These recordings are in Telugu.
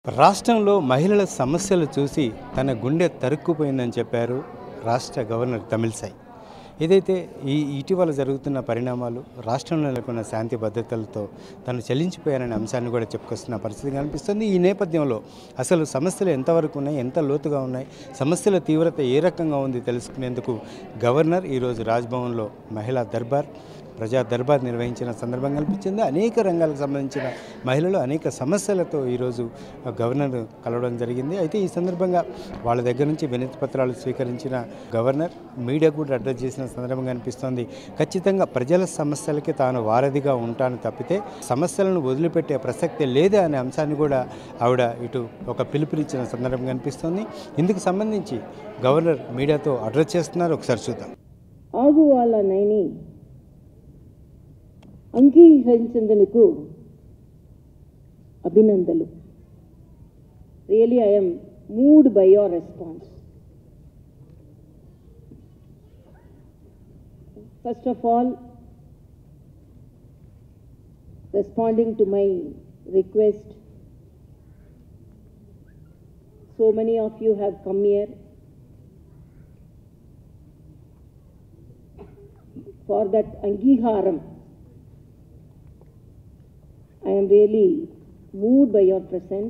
రాష్ట్రంలో మహిళల సమస్యలు చూసి తన గుండె తరుక్కుపోయిందని చెప్పారు రాష్ట్ర గవర్నర్ తమిళసై. ఏదైతే ఇటీవల జరుగుతున్న పరిణామాలు రాష్ట్రంలో నెలకొన్న శాంతి భద్రతలతో తను చెల్లించిపోయారనే అంశాన్ని కూడా చెప్పుకొస్తున్న పరిస్థితి కనిపిస్తుంది. ఈ నేపథ్యంలో అసలు సమస్యలు ఎంతవరకు ఉన్నాయి, ఎంత లోతుగా ఉన్నాయి, సమస్యల తీవ్రత ఏ రకంగా ఉంది తెలుసుకునేందుకు గవర్నర్ ఈరోజు రాజ్భవన్లో మహిళా దర్బార్ ప్రజా దర్బార్ నిర్వహించిన సందర్భం కనిపించింది. అనేక రంగాలకు సంబంధించిన మహిళలు అనేక సమస్యలతో ఈరోజు గవర్నర్ కలవడం జరిగింది. అయితే ఈ సందర్భంగా వాళ్ళ దగ్గర నుంచి వినతి పత్రాలు స్వీకరించిన గవర్నర్ మీడియా కూడా అడ్రస్ చేసిన సందర్భం కనిపిస్తోంది. ఖచ్చితంగా ప్రజల సమస్యలకి తాను వారధిగా ఉంటాను తప్పితే సమస్యలను వదిలిపెట్టే ప్రసక్తే లేదా అనే అంశాన్ని కూడా ఆవిడ ఇటు ఒక పిలుపునిచ్చిన సందర్భం కనిపిస్తోంది. ఇందుకు సంబంధించి గవర్నర్ మీడియాతో అడ్రస్ చేస్తున్నారు. ఒకసారి చూద్దాం. ఆగు వాళ్ళ నైని అంగీకరించేందుకు అభినందనలు. Really I am moved by your response. First of all, responding to my request, so many of you have come here for that Angiharam. I am really moved by your presence.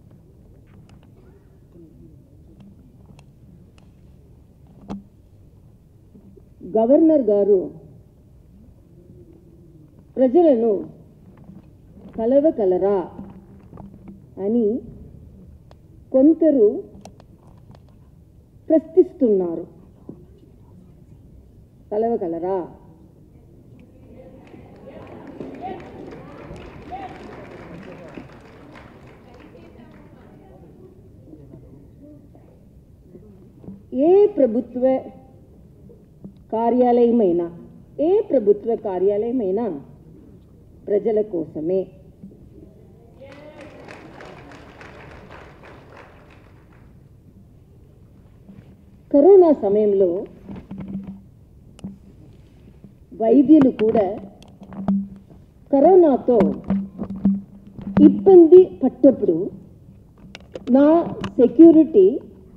Governor గారు ప్రజలను కలవగలరా అని కొందరు ప్రశ్నిస్తున్నారు. కలవగలరా? ఏ ప్రభుత్వ కార్యాలయమైనా ప్రజల కోసమే. కరోనా సమయంలో వైద్యులు కూడా కరోనాతో ఇబ్బంది పడ్డప్పుడు నా సెక్యూరిటీ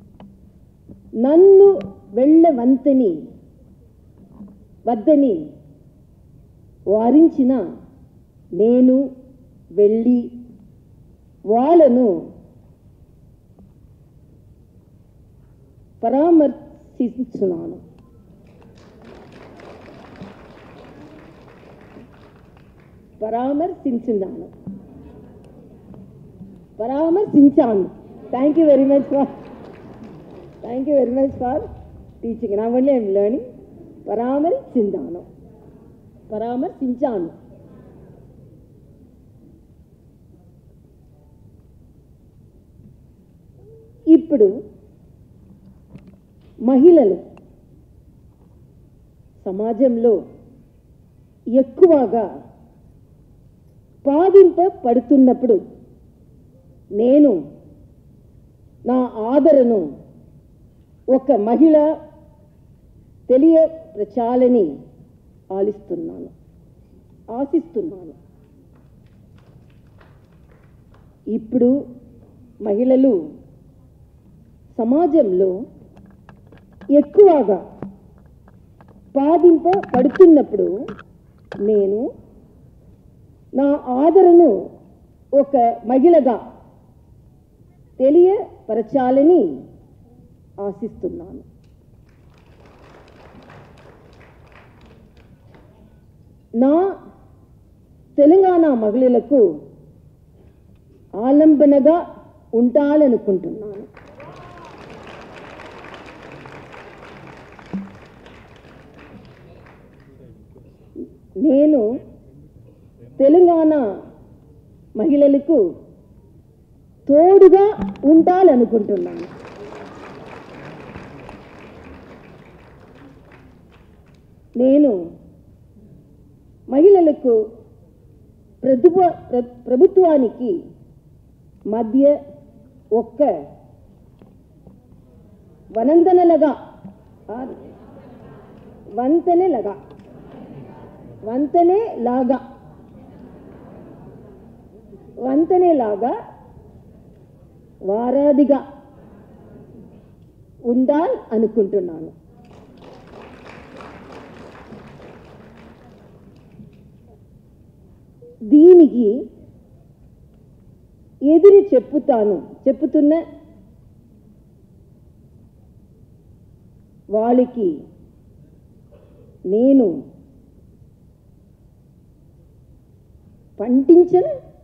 నన్ను వద్దని వారించిన నేను వెళ్ళి వాళ్ళను పరామర్శించాను. Thank you very much for teaching. Now only I am learning. పరామర్శించాను. ఇప్పుడు మహిళలు సమాజంలో ఎక్కువగా బాధింపబడుతున్నప్పుడు నేను నా ఆదరణను ఒక మహిళ తెలియపరచాలని ఆశిస్తున్నాను. ఇప్పుడు మహిళలు సమాజంలో ఎక్కువగా బాధింపబడుతున్నప్పుడు నేను నా ఆదరణను ఒక మహిళగా తెలియపరచాలని ఆశిస్తున్నాను. నా తెలంగాణ మహిళలకు ఆలంబనగా ఉండాలనుకుంటున్నాను. నేను తెలంగాణ మహిళలకు తోడుగా ఉండాలనుకుంటున్నాను. నేను మహిళలకు ప్రభుత్వానికి మధ్య ఒక వంతెనలాగా వారాదిగా ఉండాలి అనుకుంటున్నాను. దీనికి ఎదురు చెప్పుతున్న వాళ్ళకి నేను పట్టించిన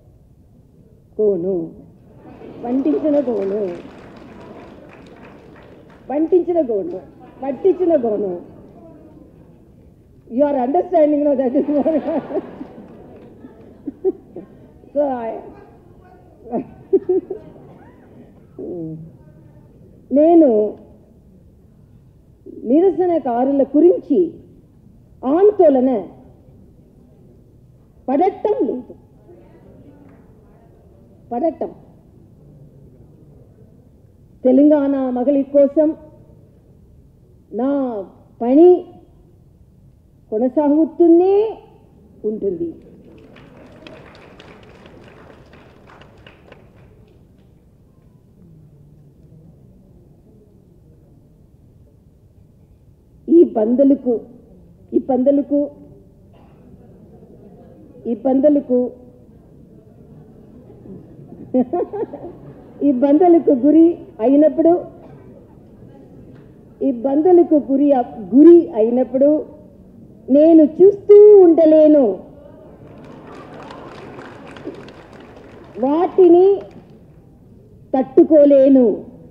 గోను. You are understanding now, that is what. So నేను నిరసనకారుల గురించి ఆందోళన పడటం లేదు. తెలంగాణ మహిళ కోసం నా పని కొనసాగుతూనే ఉంటుంది. ఈ బందలకు గురి అయినప్పుడు నేను చూస్తూ ఉండలేను. వాటిని తట్టుకోలేను.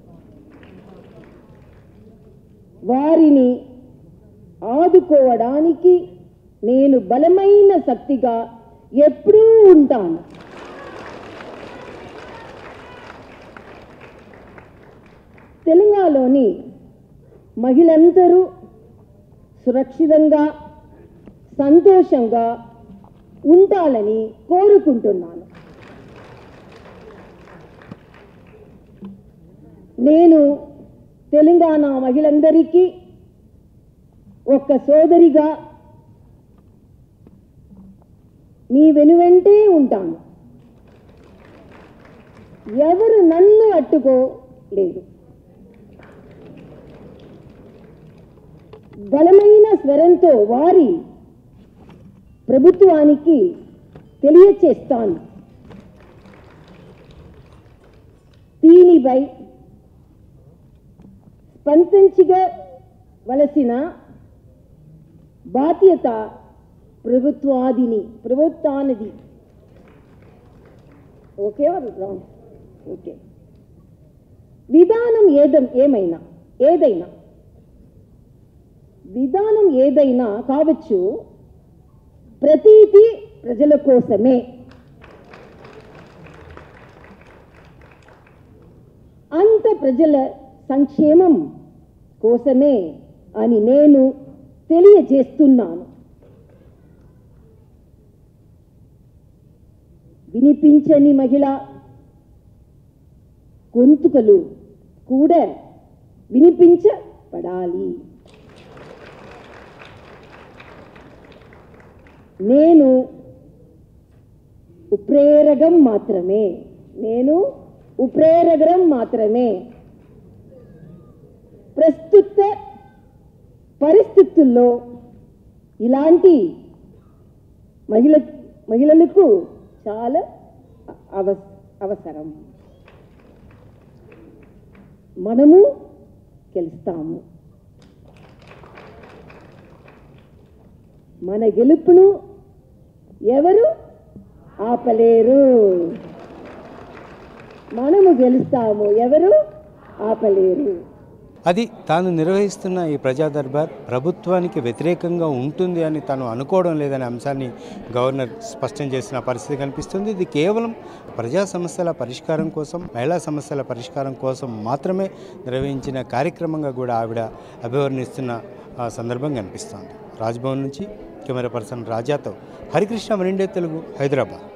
వారిని ఆదుకోవడానికి నేను బలమైన శక్తిగా ఎప్పుడూ ఉంటాను. తెలంగాణలోని మహిళలందరూ సురక్షితంగా సంతోషంగా ఉండాలని కోరుకుంటున్నాను. నేను తెలంగాణ మహిళలందరికీ ఒక సోదరిగా మీ వెనువెంటే ఉంటాను. ఎవరు నన్ను అడ్డుకోలేరు. బలమైన స్వరంతో వారి ప్రభుత్వానికి తెలియచేస్తాను. దీనిపై స్పందించవలసిన బాధ్యత ప్రభుత్వానిది. Okay okay. విధానం ఏదైనా కావచ్చు, ప్రతిదీ ప్రజల కోసమే. అంత ప్రజల సంక్షేమం కోసమే అని నేను తెలియజేస్తున్నాను. వినిపించని మహిళ గొంతుకలు కూడా వినిపించబడాలి. నేను ఉప్రేరకం మాత్రమే. ప్రస్తుత పరిస్థితుల్లో ఇలాంటి మహిళలకు చాలా అవసరం. మనము గెలుస్తాము. మన గెలుపును ఎవరు ఆపలేరు. మనము గెలుస్తాము, ఎవరు ఆపలేరు. అది తాను నిర్వహిస్తున్న ఈ ప్రజా దర్బార్ ప్రభుత్వానికి వ్యతిరేకంగా ఉంటుంది అని తాను అనుకోవడం లేదనే అంశాన్ని గవర్నర్ స్పష్టం చేసిన పరిస్థితి కనిపిస్తుంది. ఇది కేవలం ప్రజా సమస్యల పరిష్కారం కోసం, మహిళా సమస్యల పరిష్కారం కోసం మాత్రమే నిర్వహించిన కార్యక్రమంగా కూడా ఆవిడ అభివర్ణిస్తున్న సందర్భం కనిపిస్తోంది. రాజ్భవన్ నుంచి కెమెరా పర్సన్ రాజాతో హరికృష్ణ, ఒనిండియా తెలుగు, హైదరాబాద్.